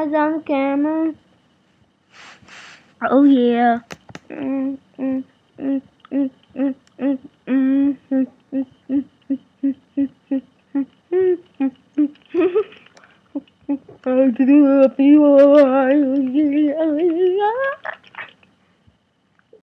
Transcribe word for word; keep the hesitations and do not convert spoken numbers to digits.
eyes on camera. Oh yeah. Mm, mm, mm, mm, mm, mm, mm, mm, mm, mm, mm, mm, mm.